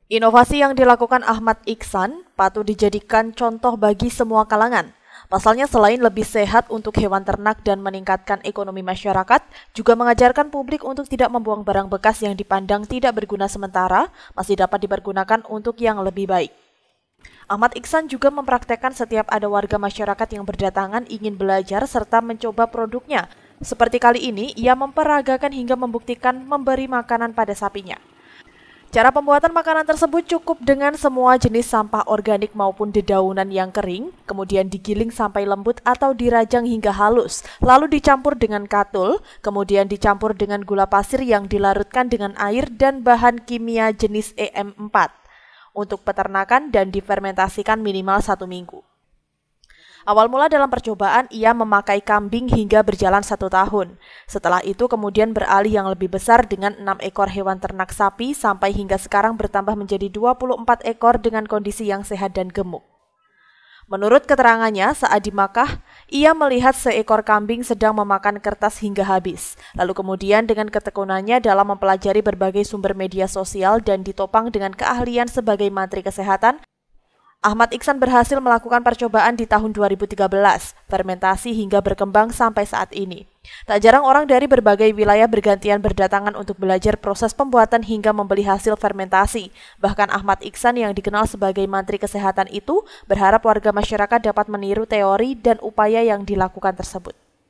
Inovasi yang dilakukan Ahmad Iksan patut dijadikan contoh bagi semua kalangan. Pasalnya selain lebih sehat untuk hewan ternak dan meningkatkan ekonomi masyarakat, juga mengajarkan publik untuk tidak membuang barang bekas yang dipandang tidak berguna sementara, masih dapat dipergunakan untuk yang lebih baik. Ahmad Iksan juga mempraktekkan setiap ada warga masyarakat yang berdatangan ingin belajar serta mencoba produknya. Seperti kali ini, ia memperagakan hingga membuktikan memberi makanan pada sapinya. Cara pembuatan makanan tersebut cukup dengan semua jenis sampah organik maupun dedaunan yang kering, kemudian digiling sampai lembut atau dirajang hingga halus, lalu dicampur dengan katul, kemudian dicampur dengan gula pasir yang dilarutkan dengan air dan bahan kimia jenis EM4 untuk peternakan dan difermentasikan minimal 1 minggu. Awal mula dalam percobaan, ia memakai kambing hingga berjalan 1 tahun. Setelah itu kemudian beralih yang lebih besar dengan 6 ekor hewan ternak sapi sampai hingga sekarang bertambah menjadi 24 ekor dengan kondisi yang sehat dan gemuk. Menurut keterangannya, saat di Makkah, ia melihat seekor kambing sedang memakan kertas hingga habis. Lalu kemudian dengan ketekunannya dalam mempelajari berbagai sumber media sosial dan ditopang dengan keahlian sebagai Menteri Kesehatan, Ahmad Iksan berhasil melakukan percobaan di tahun 2013, fermentasi hingga berkembang sampai saat ini. Tak jarang orang dari berbagai wilayah bergantian berdatangan untuk belajar proses pembuatan hingga membeli hasil fermentasi. Bahkan Ahmad Iksan yang dikenal sebagai Menteri Kesehatan itu berharap warga masyarakat dapat meniru teori dan upaya yang dilakukan tersebut.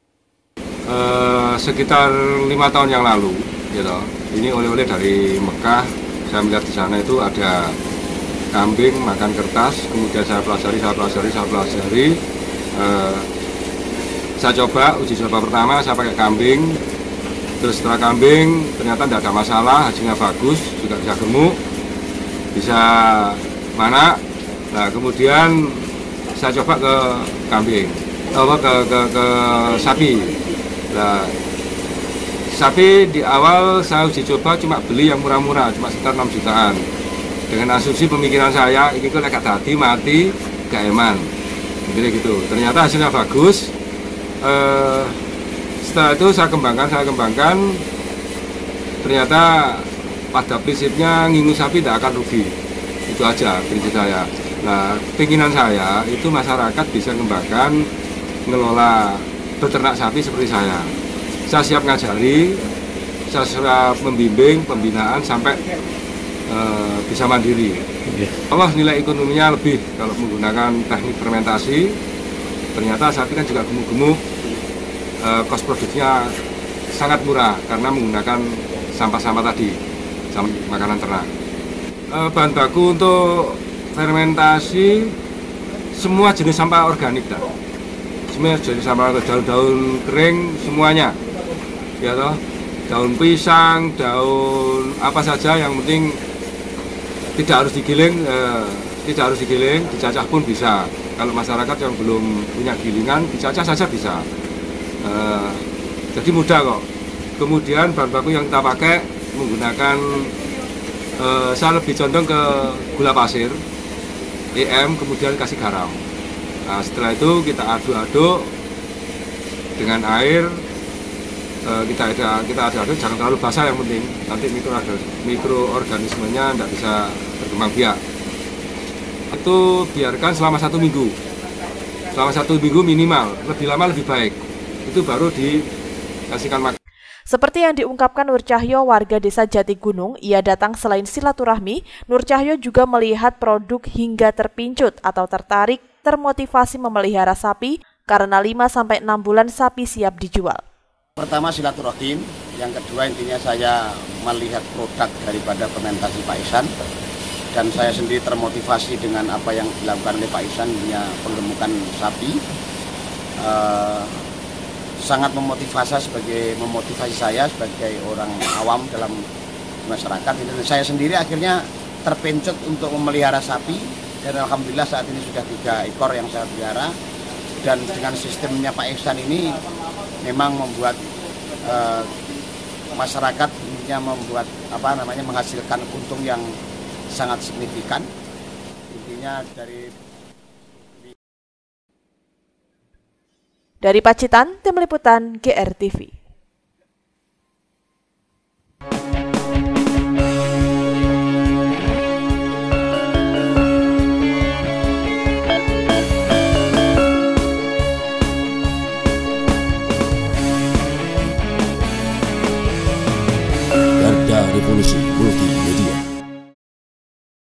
Sekitar 5 tahun yang lalu, gitu. Ini oleh-oleh dari Mekah. Saya melihat di sana itu ada kambing makan kertas, kemudian saya pelajari. Saya coba uji coba pertama saya pakai kambing, terus setelah kambing ternyata tidak ada masalah, hasilnya bagus, juga bisa gemuk, bisa mana. Nah kemudian saya coba ke kambing, ke sapi. Nah, sapi di awal saya uji coba cuma beli yang murah-murah, cuma sekitar 6 jutaan. Dengan asumsi pemikiran saya, ini kok lekat hati, mati, gak eman. Jadi gitu. Ternyata hasilnya bagus. Setelah itu saya kembangkan. Ternyata pada prinsipnya ngingu sapi tidak akan rugi. Itu aja prinsip saya. Nah, keinginan saya itu masyarakat bisa kembangkan, ngelola beternak sapi seperti saya. Saya siap ngajari, saya siap membimbing, pembinaan sampai bisa mandiri. Allah nilai ekonominya lebih kalau menggunakan teknik fermentasi. Ternyata sapi kan juga gemuk-gemuk, kos produksinya sangat murah karena menggunakan sampah-sampah tadi, makanan ternak. Bahan baku untuk fermentasi semua jenis sampah organik, semua jenis sampah, daun-daun kering semuanya, ya toh, daun pisang, daun apa saja yang penting tidak harus digiling, dicacah pun bisa. Kalau masyarakat yang belum punya gilingan, dicacah saja bisa. Jadi mudah kok. Kemudian bahan baku yang kita pakai menggunakan, saya lebih condong ke gula pasir, EM, kemudian kasih garam. Nah, setelah itu kita aduk-aduk dengan air. Kita aduk, jangan terlalu basah yang penting, nanti mikroorganismenya tidak bisa berkembang biak. Itu biarkan selama 1 minggu, minimal, lebih lama lebih baik, itu baru dikasihkan makan. Seperti yang diungkapkan Nur Cahyo, warga desa Jatigunung, ia datang selain silaturahmi, Nur Cahyo juga melihat produk hingga terpincut atau tertarik, termotivasi memelihara sapi, karena 5-6 bulan sapi siap dijual. Pertama silaturahim, yang kedua intinya saya melihat produk daripada fermentasi Pak Iksan, dan saya sendiri termotivasi dengan apa yang dilakukan oleh Pak Iksan, punya penggemukan sapi. Sangat memotivasi saya sebagai orang awam dalam masyarakat. Dan saya sendiri akhirnya terpencut untuk memelihara sapi, dan alhamdulillah saat ini sudah 3 ekor yang saya pelihara. Dan dengan sistemnya Pak Iksan ini memang membuat masyarakat membuat menghasilkan untung yang sangat signifikan. Intinya dari Pacitan, tim liputan GRTV. Revolusi Multimedia.